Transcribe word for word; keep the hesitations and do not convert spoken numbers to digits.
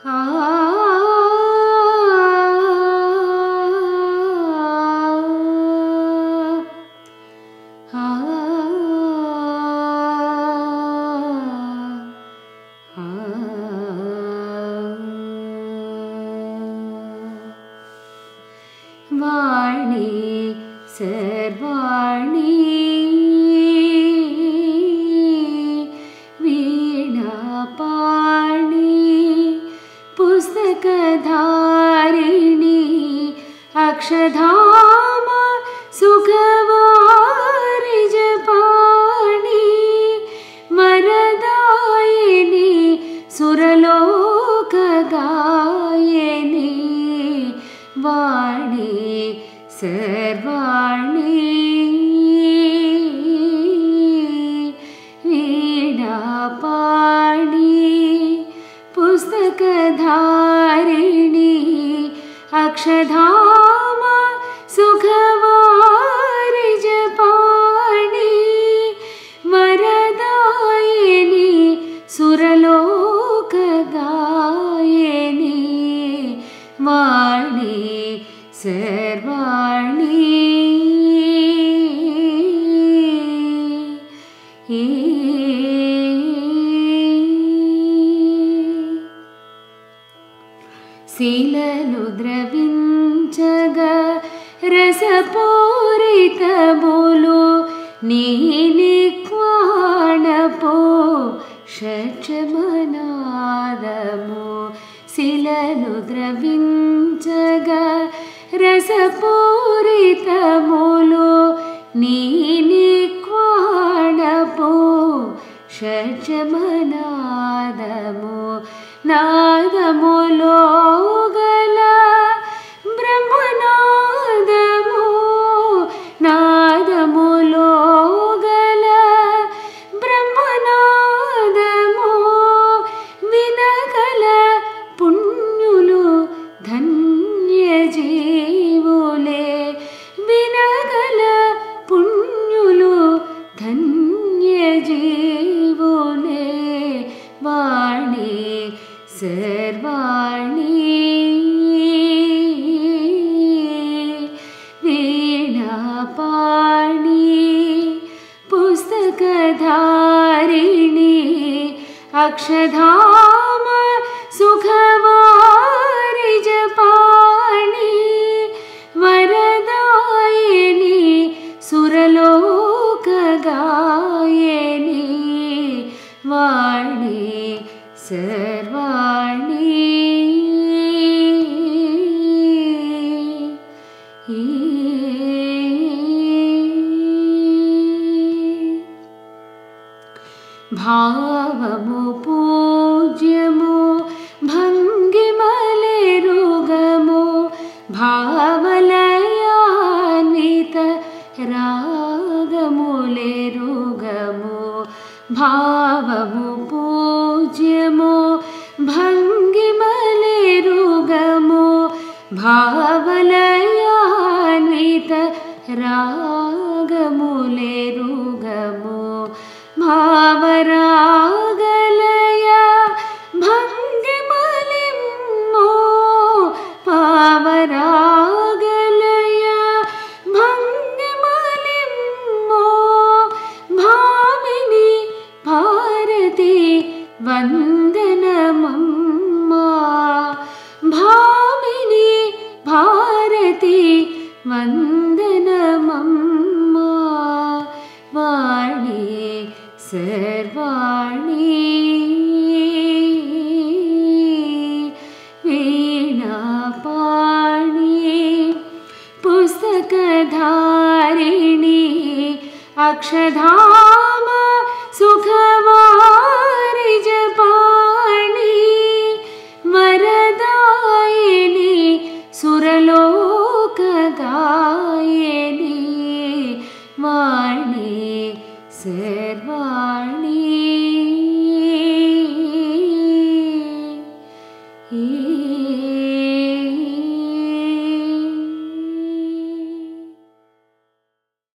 वाणी सर्वाणी वीणापाणी पुस्तकधारिणी अक्षधामा सुखवारिजपाणि वरदायिनी सुरलोकगायिनी वाणी सर्वाणी वीणापाणी पुस्तकधारिणी अक्षधामा सुखवारिजपाणि वरदायिनी सुरलोकगायिनी वाणी सर्वाणी శీలలు ద్రవించగా రసపూరితములు నీ నిక్వాణపో షట్చమనాదము శీలలు ద్రవించగా రసపూరితములు నీ నిక్వాణపో షట్చమనాదము నాదములో గల బ్రహ్మనాదము నాదములో గల బ్రహ్మనాదము వినగల పుణ్యులు ధన్యజీవులే వినగల పుణ్యులు ధన్యజీవులే వాణి सर्वाणी वीणापाणी पुस्तकधारिणी अक्षधामा सुखवारिजपाणि वरदायिनी सुरलोकगायिनी वाणी सर्वाणी भावमु पूज्यमु भंगिमलेरुगमु भावलयान्वित रागमुलेरुगमु भावमु पूज्यमु भंगिमलेरुगमु भावलयान्वित रागमुलेरुगमु भावरागलय भंगिमलिम्मो भावरागलय भंगिमलिम्मो भामिनी भारती वंदनमम्मा भामिनी भारती वंदनमम्मा वाणी सर्वाणी वीणापाणी पुस्तकधारिणी अक्षधामा सुखवारिजपाणि वरदायिनी सुरलोकगायिनी वाणी सर्वा